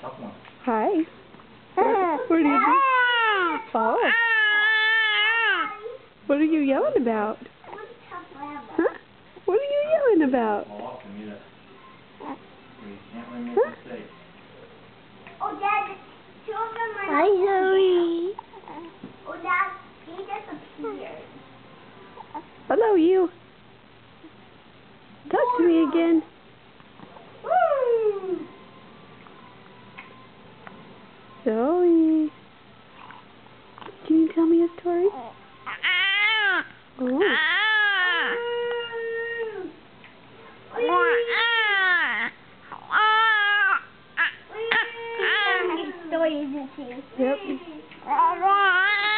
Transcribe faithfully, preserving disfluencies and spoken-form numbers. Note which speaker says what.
Speaker 1: Tough one.
Speaker 2: Hi. What, what are you doing? Oh. What are you yelling about? Huh? What are you yelling about?
Speaker 1: Fall off and you can't really make
Speaker 2: Huh?
Speaker 1: mistakes.
Speaker 3: Oh, Dad, children are
Speaker 4: Hi, Zoe.
Speaker 3: Oh, Dad, he disappeared.
Speaker 2: Hello, you. Talk to me again.
Speaker 3: Woo!
Speaker 2: Zoe. Can you tell me a story? Oh.
Speaker 3: Story, isn't she?
Speaker 2: Yep.